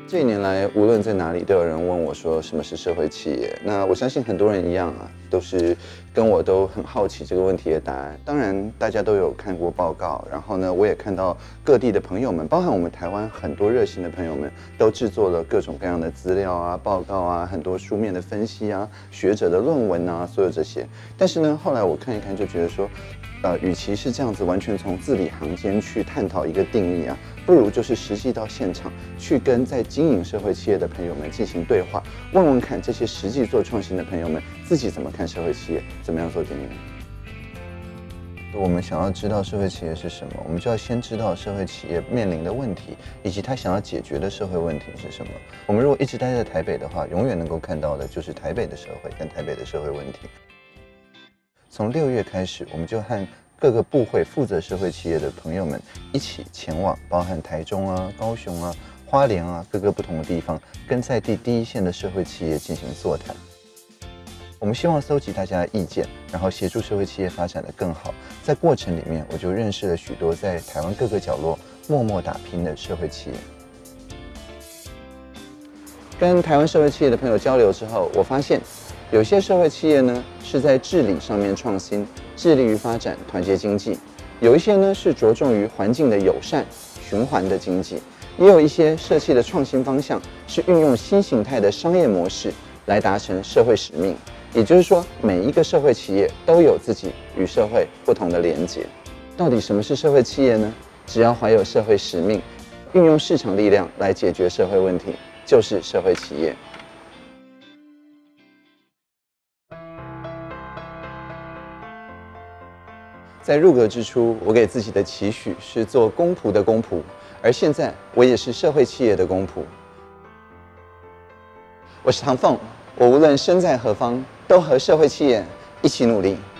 这一年来，无论在哪里，都有人问我说什么是社会企业。那我相信很多人一样啊，都是跟我都很好奇这个问题的答案。当然，大家都有看过报告，然后呢，我也看到各地的朋友们，包含我们台湾很多热心的朋友们，都制作了各种各样的资料啊、报告啊、很多书面的分析啊、学者的论文啊，所有这些。但是呢，后来我看一看，就觉得说，与其是这样子完全从字里行间去探讨一个定义啊，不如就是实际到现场去跟在经营社会企业的朋友们进行对话，问问看这些实际做创新的朋友们自己怎么看社会企业，怎么样做定义。我们想要知道社会企业是什么，我们就要先知道社会企业面临的问题，以及他想要解决的社会问题是什么。我们如果一直待在台北的话，永远能够看到的就是台北的社会跟台北的社会问题。从6月开始，我们就和各个部会负责社会企业的朋友们一起前往，包含台中啊、高雄啊、花莲啊各个不同的地方，跟在地第一线的社会企业进行座谈。我们希望搜集大家的意见，然后协助社会企业发展得更好。在过程里面，我就认识了许多在台湾各个角落默默打拼的社会企业。跟台湾社会企业的朋友交流之后，我发现有些社会企业呢是在治理上面创新，致力于发展团结经济；有一些呢是着重于环境的友善、循环的经济；也有一些社企的创新方向是运用新形态的商业模式来达成社会使命。也就是说，每一个社会企业都有自己与社会不同的连结。到底什么是社会企业呢？只要怀有社会使命，运用市场力量来解决社会问题，就是社会企业。在入阁之初，我给自己的期许是做公仆的公仆，而现在我也是社会企业的公仆。我是唐凤，我无论身在何方，都和社会企业一起努力。